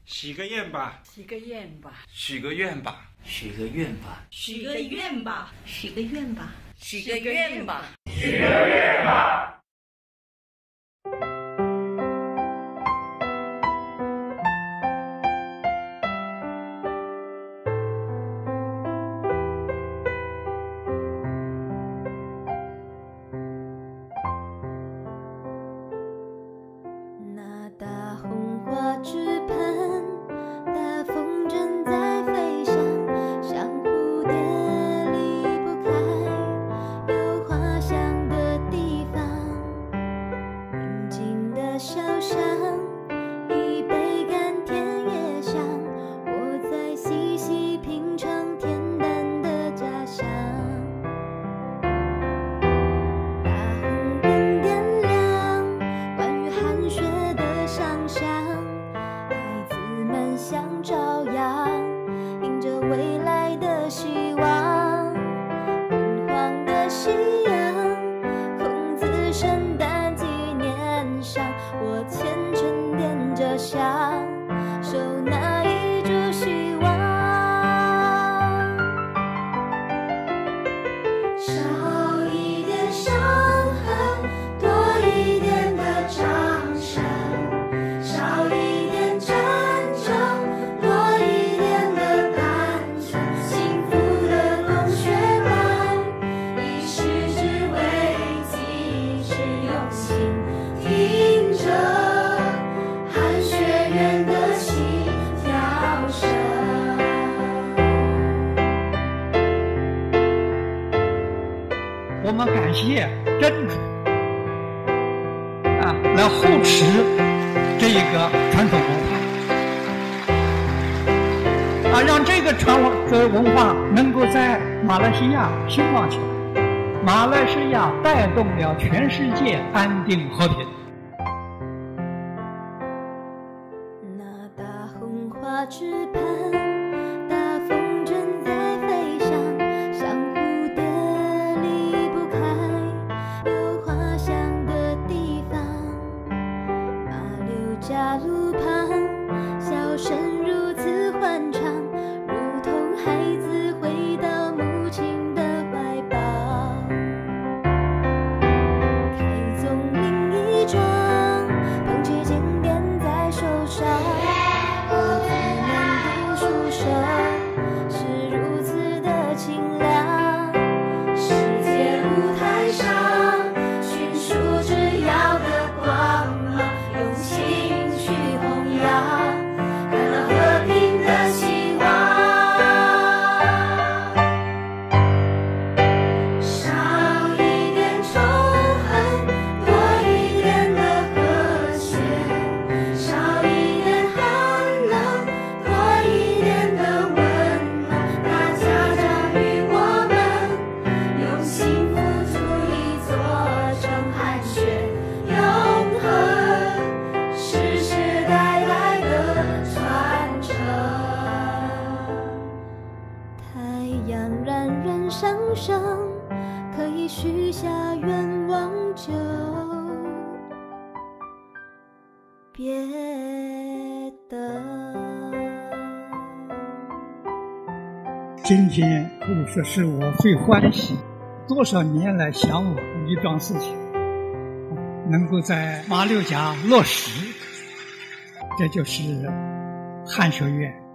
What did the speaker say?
许个愿吧， 许个愿吧， 许个愿吧， 许个愿吧， 许个愿吧， 许个愿吧， 许个愿吧， 许个愿吧。 那大红花枝畔，大风筝在飞翔，像蝴蝶离不开有花香的地方。宁静的小巷，一杯干甜夜香，我在细细品尝恬淡的家乡。大红灯点亮，关于寒雪的想象，孩子们像朝阳，迎着未来的希望。昏黄的夕阳，孔子圣诞纪念上，我虔诚点着香，守那一株希望。少一点伤痕，多一点的掌声；少一点战争，多一点的单纯。幸福的冬雪般，一世只为几只用心听着寒雪原的心跳声。 我们感谢真主来护持这一个传统文化让这个文化能够在马来西亚兴旺起来，马来西亚带动了全世界安定和平。 那大红花枝畔，大风筝在飞翔，像蝴蝶离不开有花香的地方。马六甲路旁，笑声如此欢畅，如同孩子回到母亲的怀抱。开宗明义装，捧起经典在手上，孩子们读书声是如此的清亮。世界舞台上，寻数之遥的光芒，用心去弘扬，看到和平的希望。少一点仇恨，多一点的和谐；少一点寒冷，多一点的温暖。大家长与我们，用幸福足以做成寒雪永恒，世世代代的传承。太阳冉冉上升，可以许下愿望就别等。 今天可以说是我最欢喜，多少年来向往的一桩事情，能够在马六甲落实，这就是汉学院